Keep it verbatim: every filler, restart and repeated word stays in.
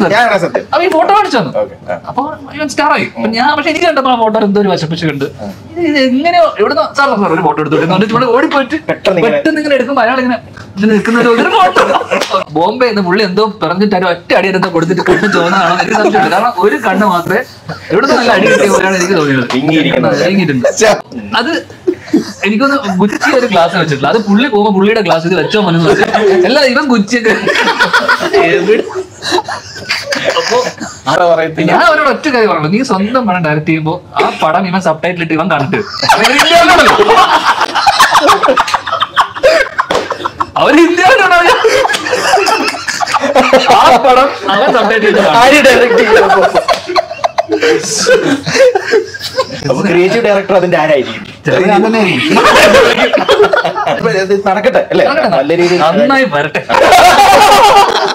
സത്യം. അപ്പൊ ഈ ഫോട്ടോ കാണിച്ചു തന്നു. അപ്പൊ ഇവൻ സ്റ്റാർ ആയി. അപ്പൊ ഞാൻ പക്ഷെ എനിക്ക് കണ്ടപ്പോ ആ ഫോട്ടോ എന്തോ ഒരു വശപ്പിച്ച് കണ്ട് ഇത് എങ്ങനെയോ എവിടുന്ന് സാർ സാർ ഒരു ഫോട്ടോ എടുത്തു ഓടിപ്പോയിട്ട് പെട്ടെന്ന് ഇങ്ങനെ എടുക്കുമ്പോ അയാൾ ഇങ്ങനെ നിൽക്കുന്ന ഒരു ഫോട്ടോ. ബോംബെ എന്ന് പുള്ളി എന്തോ പറഞ്ഞിട്ട് ഒരു ഒറ്റ അടി എന്തോ കൊടുത്തിട്ട് കണ്ണ് ചോന്നാണോ എനിക്ക് സംശയമുണ്ട്. കാരണം ഒരു കണ്ണ് മാത്രമേ എവിടുന്ന് നല്ല അടി കിട്ടിയ പോലെയാണ് എനിക്ക് തോന്നിയത്. ഇറങ്ങിയിട്ടുണ്ട്. അത് എനിക്കൊന്ന് ഗുച്ചി ഒരു ഗ്ലാസ് വെച്ചിട്ടില്ല. അത് പുള്ളി പോകുമ്പോ പുള്ളിയുടെ ഗ്ലാസ് ഇത് വെച്ചോ മനസ്സ് വെച്ചു. അല്ല ഇവൻ ഗുച്ചിയൊക്കെ. അപ്പൊ ഞാൻ അവരോട് ഒറ്റ കാര്യം പറഞ്ഞു, നീ സ്വന്തം പടം ഡയറക്ട് ചെയ്യുമ്പോ ആ പടം ഇവൻ സബ് ടൈറ്റിൽ ഇട്ട് ഇവൻ കണ്ടിട്ട് അവര് ഇന്ത്യയിലാണോ ആ പടം അവൻ സബ് ടൈറ്റിൽ ക്രിയേറ്റീവ് ഡയറക്ടർ അതിന്റെ ആരായിരിക്കും നടക്കട്ടെ അല്ലെ, നല്ല രീതിയിൽ നന്നായി വരട്ടെ.